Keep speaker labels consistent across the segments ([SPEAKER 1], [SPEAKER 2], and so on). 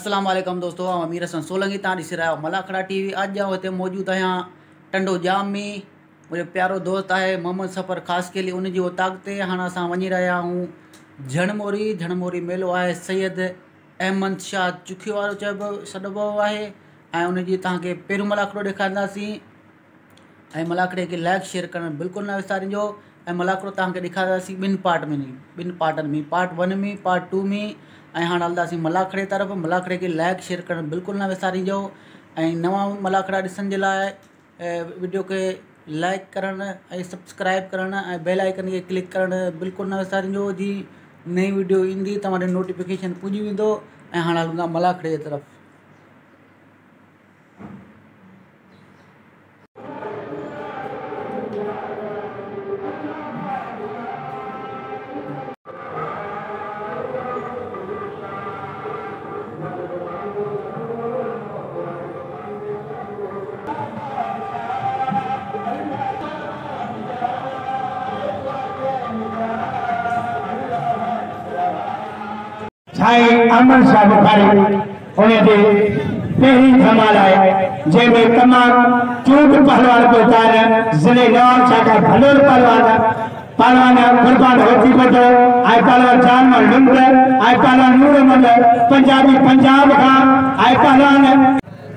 [SPEAKER 1] अस्सलाम वालेकुम दोस्तों, हम अमीर हसन सोलंगी तव्हां ॾिसी रहिया आहियो मलाखड़ा टीवी। अॼु आउं हिते मौजूदु आहियां टंडो जाम में। मुंहिंजो प्यारो दोस्त आहे मोहम्मद सफ़र ख़ासि के लिए उनजी वो ताक़ते हाणे असां वञी रहिया आहियूं झणमोरी मेलो आहे। सैयद अहमद शाह चुखी वारो सॾिबो आहे ऐं उनजी तव्हांखे पहिरियों मलाखड़ो ॾेखारींदासीं ऐं मलाखड़े खे लाइक शेयर करणु बिल्कुलु न विसारिजो। ऐं मलाखड़ो तव्हांखे ॾेखारींदासीं ॿिनि पार्टनि में, पार्ट 1 में, पार्ट 2 में। ऐं हाणे हलंदासीं मलाखड़े तरफ़। मलाखड़े खे लाइक शेयर करणु बिल्कुलु न विसारिजो ऐं नवां मलाखड़ा ॾिसण जे लाइ वीडियो खे लाइक करणु ऐं सब्सक्राइब करणु ऐं बेल आइकन खे क्लिक करणु बिल्कुलु न विसारिजो। जी नई वीडियो ईंदी तव्हां ॾे नोटिफिकेशन पुॼी वेंदो। ऐं हाणे हलूं था मलाखड़े जी तरफ़।
[SPEAKER 2] अहमद शाह बुखारी उनके पहली धमाल है जैमें तमाम चूक पहलवान को उतार जिले नवाब शाह का भलोर पहलवान कुर्बान होती बदो आए पहलवान जान लुंड आए पहलवान नूर मंद पंजाबी पंजाब का आए पहलवान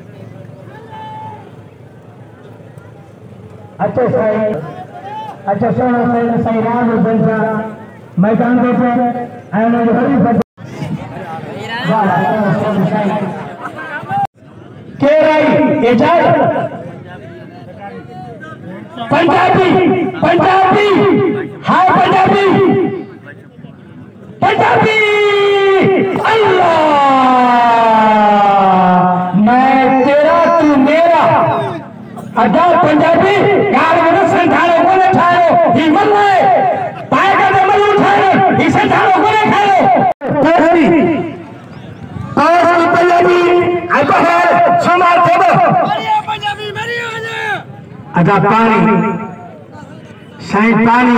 [SPEAKER 2] अच्छा सोना सही राम बंदा मैदान पे आए पंजाबी हाय पंजाबी अल्लाह मैं तेरा तू मेरा अदा पंजाबी यार मेरे संठारो को ने ठारो हिम्मत है पाए का दम उठारो ही संठारो को ने ठारो पंजाबी आको है सुमार देबो पंजाबी मेरी अदा पानी साई पानी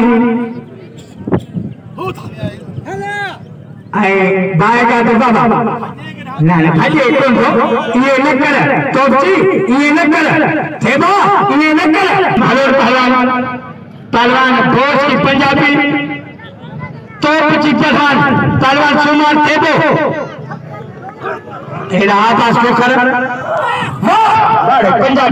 [SPEAKER 2] आए बाय का तो बाबा ना भाई कौन हो ये न कर तो जी ये न कर देबो ये न कर भलोर पहलवान बोस की पंजाबी तो कुछ पहलवान सुमार देबो तेरा आवाज को कर वारे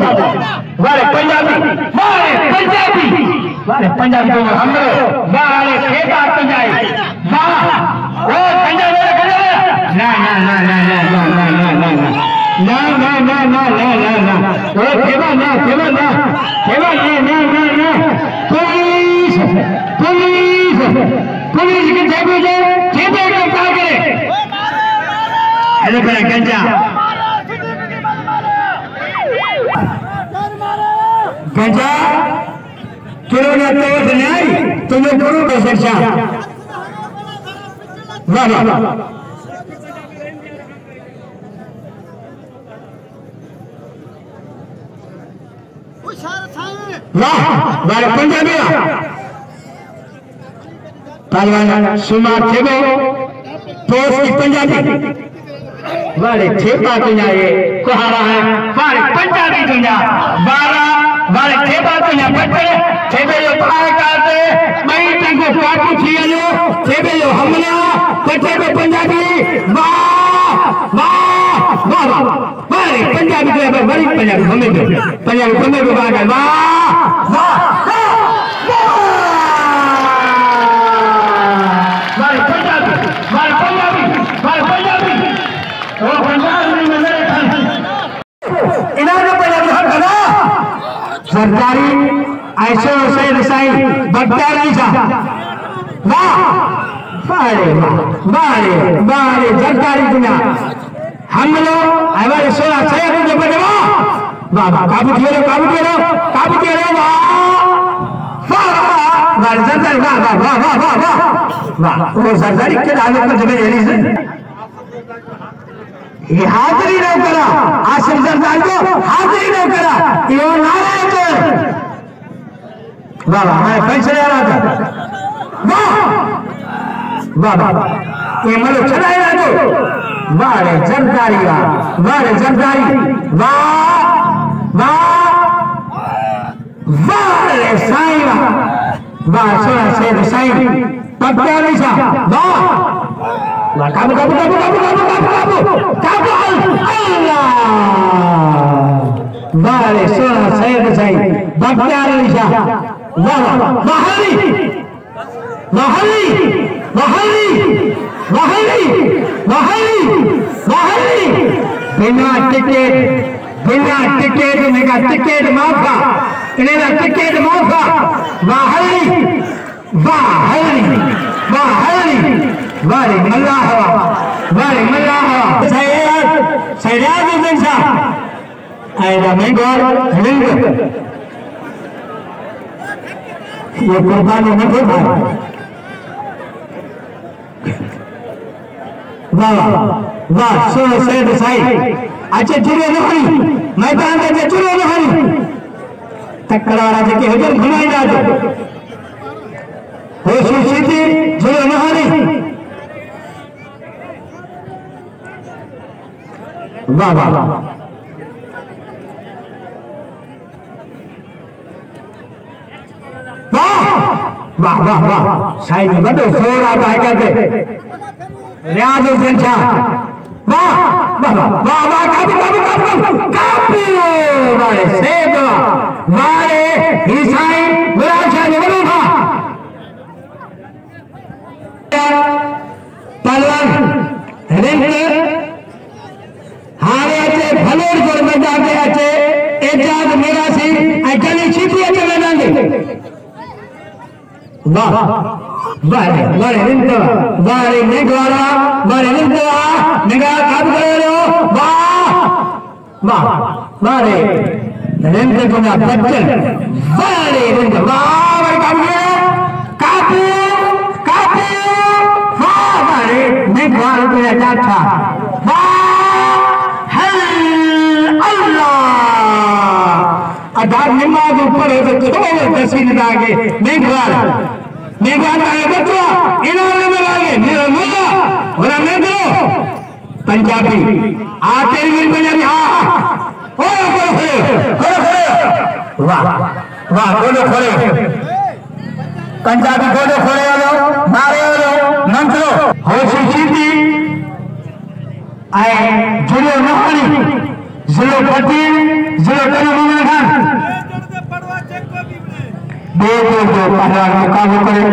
[SPEAKER 2] पंजाबी हमरो वारे खेता पंजाबी ओ पंजाबी ना ओ खेवा ना पुलिस के जेबे का क्या करे अरे गंजा किलो ना तो नहीं तुम्हें करो का सरसा वाह वाह पंजाबी पहलवान सुमार थेबो पोस्ट की पंजाबी वाले ठेपा दुनिया ये कुहारा है वाले पंजाबी दुनिया वाले ठेपा दुनिया पट्टे ठेपे जो पाए काटे मई तंगो काटू थियलो ठेपे जो हमला पट्टे पे पंजाबी वाह वाले पंजाबी के बड़ी पंजाबी हमें वाह सरकारी ऐसे रसाई बक्तारी जा बारे सरकारी दुनिया हम लोग हमारे सोना सही जो बने वाह काबू किए वाह सरकारी वाह वो सरकारी के आलोक पर जगह एली से ये हाजिरी न करा आसिफ सरदार को हाजिरी न करा ये नारायण वाह मैं फैसले आ रहा था वाह ये मलो चलाए तो वारे जरदारी वारे जरदारी वारे साईं वाह सोना से साईं पक्का निशा वाह काबू काबू काबू काबू काबू काबू काबू अल्लाह वारे सोना से साईं पक्का निशा वाह महली महली महली महली महली महली बिना टिकट इनका टिकट माफा इनका टिकट माफा महली महली महली वारे मल्लाह सैराज जैसा आयरा में गौर हिंद ये कुर्बानी न हो वाह वाह सो से साई अच्छे जुड़े न हरी मैदान में जुड़े न हरी तकड़ारा के हजर घुमाई ना दो हो सुशीति जुड़े न हरी वाह वाह वाह वाह वाह साईं वॾो शोर आहे करके रियाज़ हुसैन शाह वाह वाह वाह वाह काबू काबू काबू काबू वारे सेब वारे ही साईं मुराद शाह ने वॾो था पहलवान रिंग हारे अचे भलोर जो मैदान में अचे एजाज मेरासी ऐं गली छिपी अचे मैदान में वाह वारे वारे निंदा वारे निगवारा वारे निंदा निगाह काबू करो वाह वाह वारे निंदा को ना बच्चन वारे निंदा वाह वारे काबू काबू वाह वारे निगवारा को ना जाता वाह अल्लाह अदार नमाज ऊपर है तो थोड़ा तस्वीर लागे निगवारा मेघाना है बच्चा इन्होंने मिलाए मेरा मुल्ला और मैं दो पंजाबी आते ही पंजाबी हाँ वाह वाह बोलो खोले पंजाबी बोलो खोले वालो मारे वालो मंत्रो होशी चीती आए जुड़ो नहानी जिलो पटेल जिलो करीम खान दो पहलवान मुकाबला करे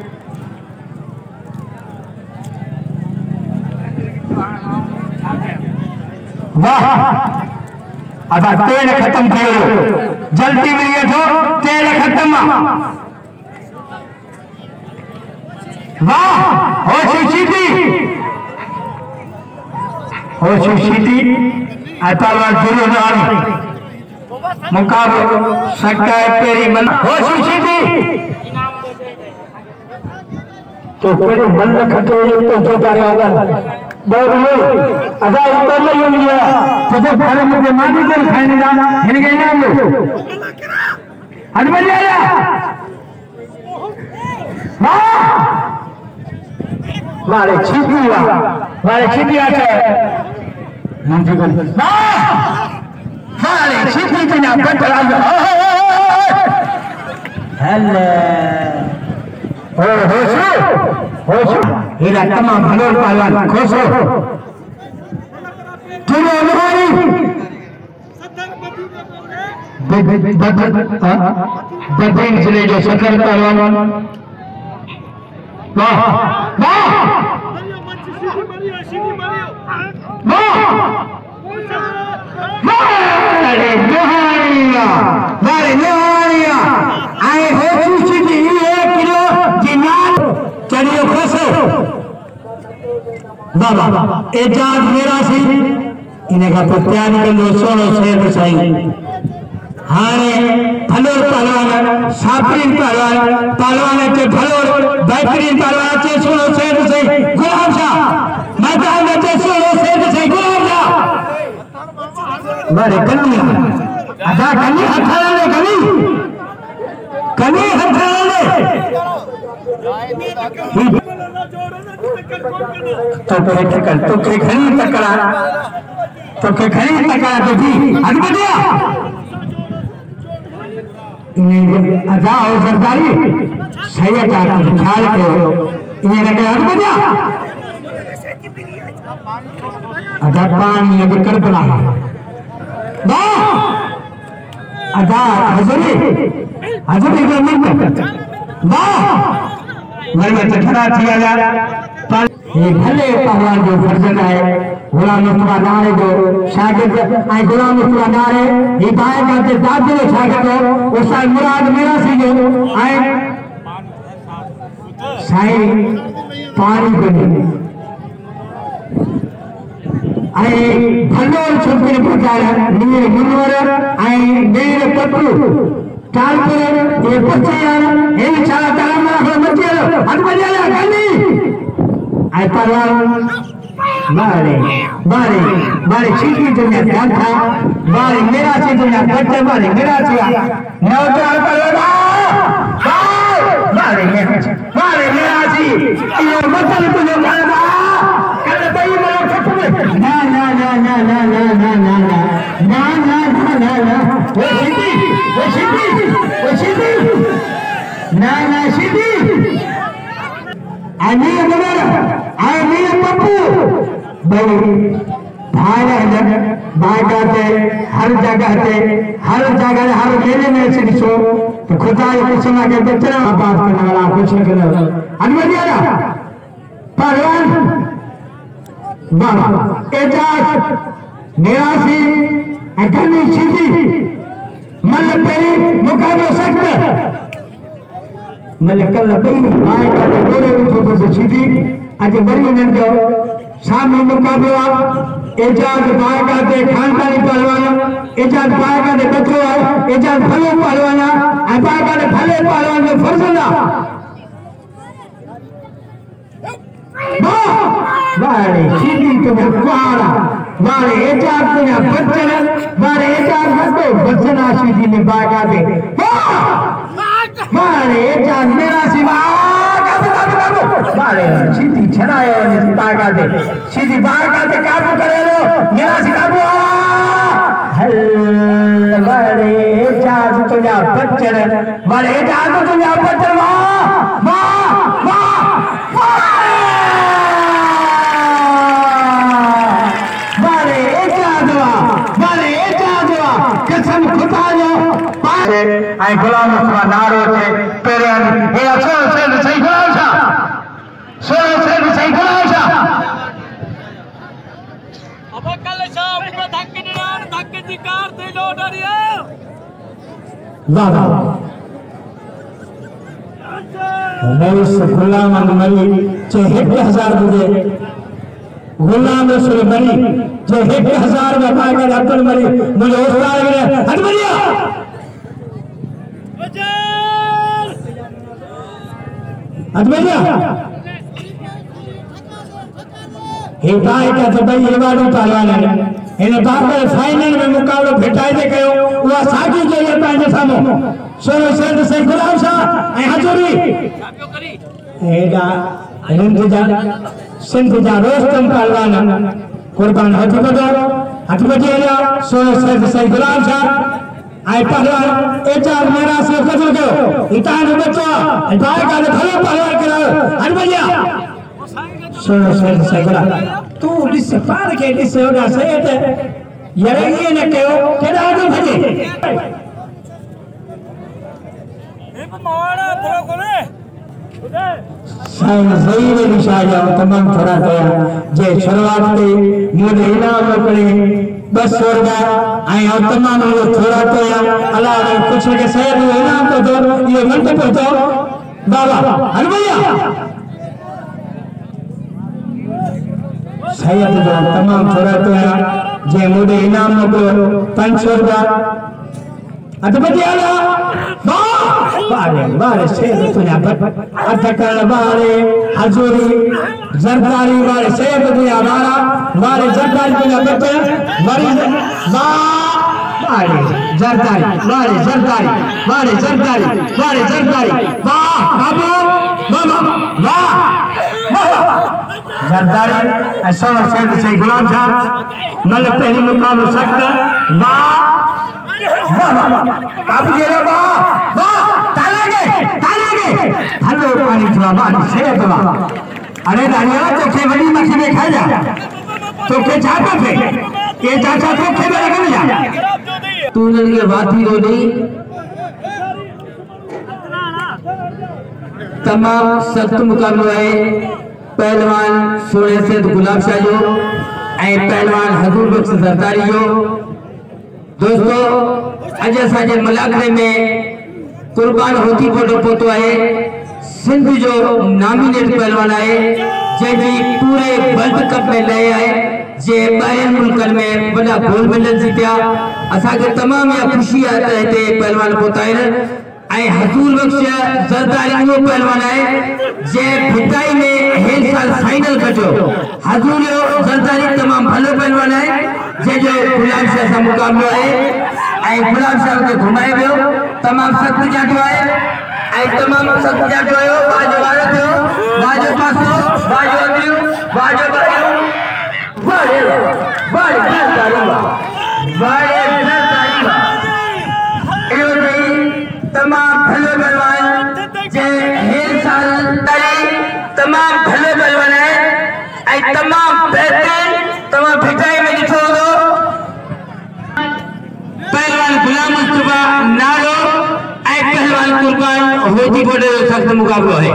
[SPEAKER 2] वाह अदा तेल खत्म थियो जल्दी मिलिए तो तेल खत्म वाह होशी सीधी पहलवान जुड़ो नहानी मुकाबला सकता है पेरी मन होशी सीधी तो पेरी मन खटे तो जो तारे होगा बहुत लोग अदा ऊपर नहीं होंगे तो जो घर में माटी को खाने जाना इनके नाम लो हजम जाया वाले छिपी आते मंत्री को वाले छिपी बिना बटला हेलो होशो हीरा तमाम भलोर पहलवान खोसो तुरो लोहारी बदन जिले जो सदर पहलवान वाह वाह वारे लोहारिया आए हो चुकी 1 किलो जिनान चढ़ियो खसो बाबा एजाज मेरासी इनका प्रत्यान के लो सोनो शेर साईं हाने भलोर पहलवान साफरीन पहलवान के भलोर बेहतरीन पहलवान के सोनो शेर साईं गुलाम शाह मैदान में के सोनो शेर साईं गुलाम शाह मारे कन्या अदा कन्या हथाले कनी हथाले तो के खड़ी तकड़ा तो के खड़ी तकड़ा तो थी हट बढ़िया इन्हें अदा और सरदारी सही का ख्याल करो इन्हें लगे हट बढ़िया अदा पानी अभी कर बना ना अदा हजरी हजरी के मिनट ना घर में चखना किया जा ये भले पहलवान जो फर्जन है गुलाम मुस्तफा नारे जो शागिर्द आई गुलाम मुस्तफा नारे ये बाएं करते दादे जो शागिर्द हो उस साल मुराद मेरा सी जो आए साई पानी बनी आई भलो छुपी पहुंचाया नीर मुनवर आई नीर पट्टू टालपुर ये पहुंचाया ये चाला ताला मारा मचिया हट बजाया गाली आई पहलवान बारे बारे बारे चीटी दुनिया ध्यान था बारे मेरा सी दुनिया कट्टे बारे मेरा सी नौता पहलवान बारे मेरा सी ये मतलब तुझे मारा कर भाई मेरा खत्म ना ना ना ना ना ना ना ना ना ना ना ना ना वो चीटी ना ना चीटी आनी अगर आनी पप्पू भाई भाई बागाते हर जगह हर मेले में से सो तो खुदा ये कुछ ना के बच्चा बात करने वाला कुछ नहीं करने अनवरिया पहलवान वाह एजाज निरासी अकनी सीधी मल पे मुकाबला सख्त मल कल बई आए का गोरे उठो से सीधी आज बड़ी नन जो सामने मुकाबला एजाज बागा दे खानदानी पहलवान एजाज बागा दे बच्चो एजाज भले पहलवान आ बागा दे भले पहलवान जो फर्जंदा बारे सीधी तुम्हें कुआरा बारे एजाज तुम्हें बच्चन बारे एजाज बच्चो बच्चना सीधी ने बागा दे बारे एजाज मेरा सिवा बारे सीधी छनायो ने बागा दे सीधी बागा दे काबू करे लो मेरा सी काबू हल बारे एजाज तुम्हें बच्चन बारे एजाज तुम्हें बच्चन आई गुलाम मुस्तफा नारो थे पेरन ये सोल से सही गुलाम सा सोल से सही गुलाम सा
[SPEAKER 3] अब कल शाम को धक्के दी कार दे लो डरिया
[SPEAKER 2] दादा नहीं से गुलाम मरी चे 1000 बुझे गुलाम रसूल मरी चे 1000 में पाकर अब्दुल मरी मुझे उस्ताद ने हट बलिया अजमेरिया हिताए का जबई एवाडू पहलवान है इन बार फाइनल में मुकाबलो भेटाई दे कयो उहा सागी जो ये पांजे सामो सोनो सेठ से गुलाम शाह ए हजूरी एडा सिंध जा रोस्तम पहलवान कुर्बान हथ बजे सोनो सेठ से गुलाम शाह आई पहलवान एचार मेरा से कदर करो इतान बच्चा बाय का भले पहलवान करो हट भैया सुनो से गुला तू दिस पार के दिस होगा सही है ये ने कहो केड़ा आगे भजे
[SPEAKER 3] एक मारा थोड़ा कोने
[SPEAKER 2] साईं ज़हीर अली शाह जा तमाम थोड़ा कया जे शुरुआत पे मुझे इनाम पड़े 200 रुपया आई और तमाम लोग थोड़ा तो या अल्लाह ने कुछ के शहर में इनाम तो दो ये मल्टीपल तो बाबा हल भैया सैयद जो तमाम थोड़ा तो या जे मुझे इनाम मोकलो 500 रुपया अटपटी आला बारे बारे से तुझा अटकल बारे हजूरी जरदारी बारे से तुझा बारा बारे जरदारी तुझा बच्चे मरीज वारे जरदारी वारे जरदारी वारे जरदारी वारे जरदारी वाह बाबू वाह वाह जरदारी ऐसा शेर से गुलाम शाह मतलब पहली मुकाम सकता वाह वाह बाबू जी रे वाह वाह तालेगे हेलो पानी थोड़ा पानी से दवा अरे दानिया तो के बड़ी मक्खी में खा जा तो के चाहता थे ये चाचा तो के में लग जा तू के बात ही रोनी तमाम सख्त मुकाबलो है पहलवान सोने से गुलाब शाह जो पहलवान हजूर बख्श जरदारी जो दोस्तों अजय साजे मलाकरे में कुर्बान होती फोटो पोतो है सिंध जो नॉमिनेट पहलवान है जैसी पूरे वर्ल्ड कप में ले आए जे ॿाहिरि मुल्कनि में वॾा गोल्ड मेडल जीतिया असांखे तमामु इहा ख़ुशी आहे त हिते पहलवान पहुता आहिनि ऐं हजूर बख्श जरदारी उहो पहलवान आहे जंहिं फिटाई में हिन साल फाइनल खटियो हजूर जो जरदारी तमामु भलो पहलवान आहे जंहिंजो गुलाम शाह सां मुक़ाबिलो आहे ऐं गुलाम शाह खे घुमाए वियो तमामु सख़्तु जाटियो आहे ऐं तमामु सख़्तु जाटियो हुयो बाजो वारो थियो बाजो पासो बाजो अॻियूं बाजो ॿाहिरियूं वारे वारे तमाम भलो पहलवान जे हिन साल तमाम भलो पहलवान है ऐं तमाम बेहतरीन तमाम फिटाई में ॾिठो हो पहलवान गुलाम मुस्तफा नालो ऐं पहलवान कुर्बान होती बोले जो सख्त मुकाबलो है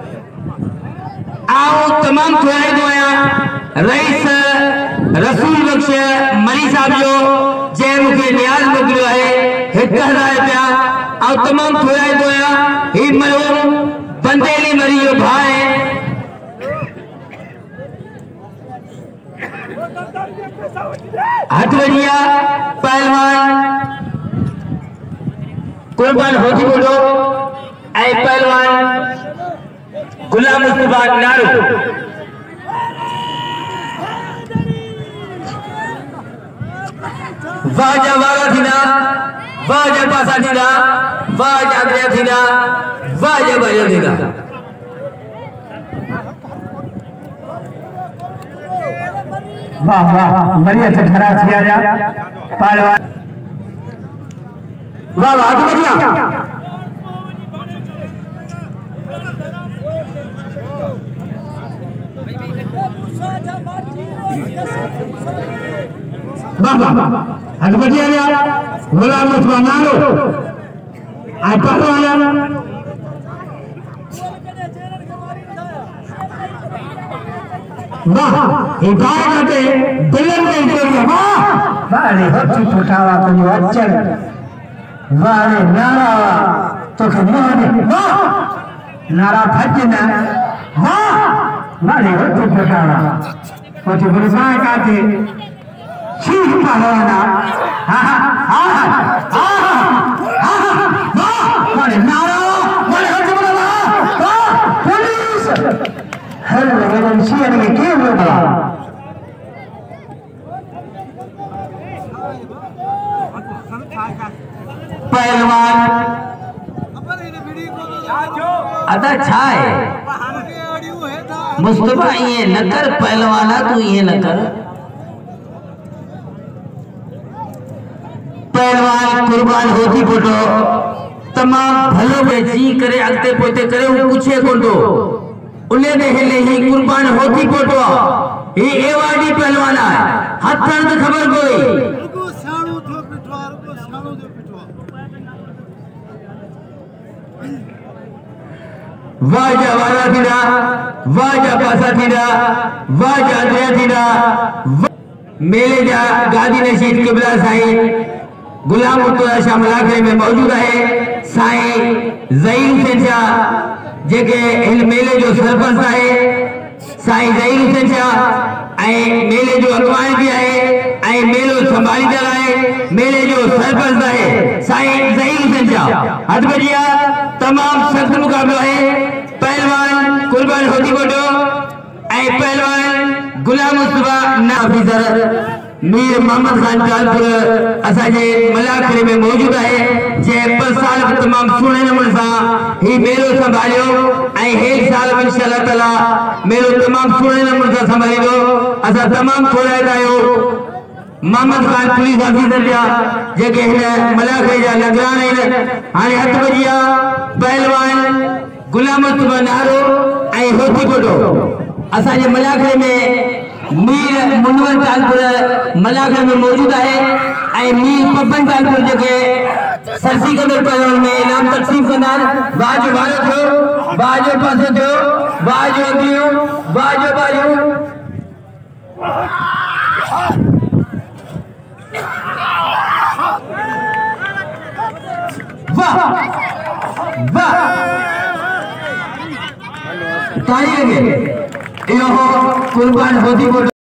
[SPEAKER 2] आओ तमाम थोराईंदो आहियां रईस रसूल बख्श मरी साहब जो जे मुझे न्याज मोकिलियो है 1000 रुपया और तमाम थोराईंदो आहियां ही मरहूम बंदेली मरी जो भाउ है हथवड़िया पहलवान कुर्बान होती बोलो ऐं पहलवान गुलाम मुस्तफा नारो वाजा वारा थीना वाजा पासा थीना वाजा आग्रह थीना वाजा बजो थीना वाह वाह बढ़िया से खड़ा किया जा पहलवान वाह वाह बढ़िया बाबा हजबतिया गुलाम मुस्तफा नारो आ पहलवान वाह ये गाय करते बिलन में इतने वाह वाले बच्ची फुटावा कभी अच्छे वाले नारा तो कमाने वाह नारा फटना वाह वाले बच्ची फुटावा कुछ बुलवाए काटे चीज पहलवाना हाँ हाँ हाँ हाँ वाह वाले नारा वाले हट बोला वाह पुलिस हर लेवल सीएन में क्या हुआ पहलवान अदा छाए मुस्तफा ये न कर पहलवाना तू ये न कर पहलवान कुर्बान होती फोटो तमाम भलो में जी करे अगते पोते करे वो कुछ कोंडो उन्हें ने हिले ही कुर्बान होती फोटो ये एवाडी पहलवान है हथन तो खबर कोई
[SPEAKER 3] रुको साणो थो पिटवा रुको साणो जो पिटवा
[SPEAKER 2] वाजा वारा थीना वाजा पासा थीना वाजा दया थीना मेले जा गादी नशीद किबला साईं गुलाम मुस्तफा शाह मलाकरे में मौजूद है साईं ज़हीर हुसैन शाह जेके इन मेले जो सरपंच है साईं ज़हीर हुसैन शाह मेले जो अगवान भी है मेलो संभालींदड़ है मेले जो सरपंच है साईं ज़हीर हुसैन शाह हथबड़िया तमाम सख्त मुकाबलो है पहलवान कुर्बान होती फोटो पहलवान गुलाम मुस्तफा ना ऑफिसर मीर मोहम्मद खान कालपुर असाजे मलाखड़े में मौजूद है जे पर साल तमाम सुने नमूने सा ही मेलो संभालियो ऐं हेल साल में इंशाअल्लाह ताला मेलो तमाम सुने नमूने सा संभालियो असा तमाम थोड़ा आयो मोहम्मद खान पुलिस ऑफिसर जा जेके हिन मलाखड़े जा निगरान आहिनि हाणे हथ बजिया पहलवान गुलाम मुस्तफा नारो ऐं होती कोटो असाजे मलाखड़े में मीर मुनवर कालपुर मलाखड़े में मौजूद है ऐं मीर पपन कालपुर जेके सरसी कदर पहलवान में इनाम तक़सीम कंदा बाजू वारो थियो बाजू पासे थियो बाजू अगियो बाजू बाजू वाह वाह ताली लगे यो कुर्बान होती